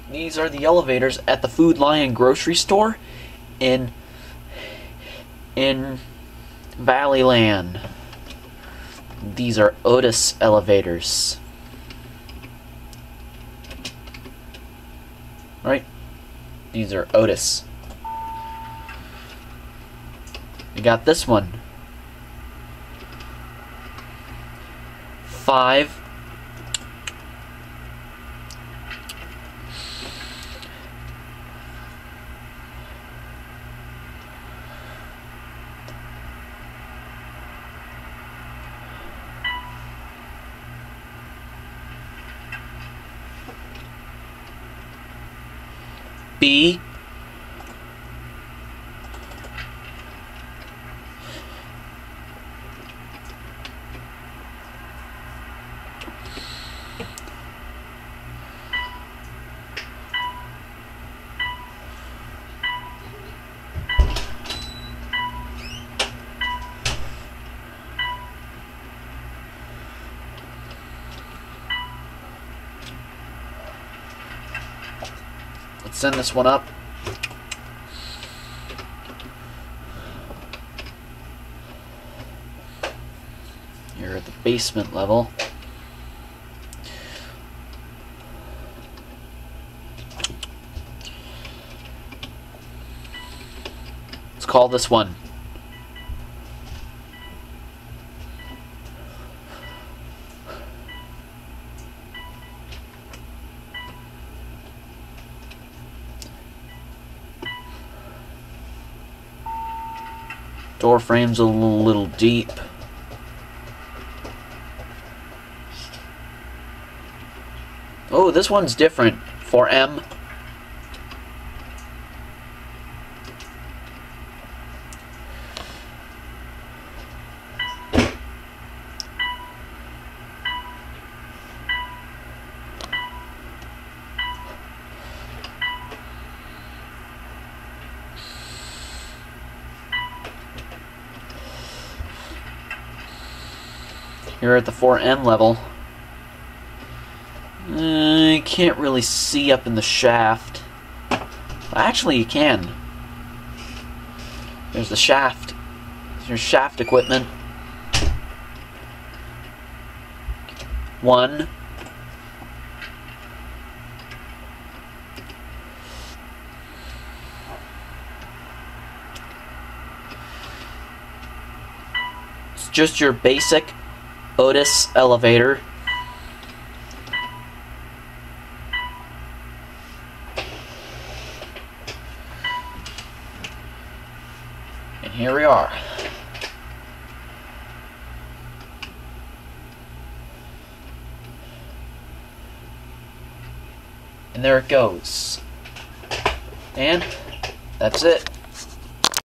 These are the elevators at the Food Lion grocery store in Valleyland. These are Otis elevators. Right? These are Otis. You got this one. 5. B. Let's send this one up. You're at the basement level. Let's call this one. Door frame's a little deep. Oh, this one's different. 4M. Here at the 4M level. You can't really see up in the shaft. Actually, you can. There's the shaft. There's your shaft equipment. 1. It's just your basic Otis elevator. And here we are. And there it goes. And that's it.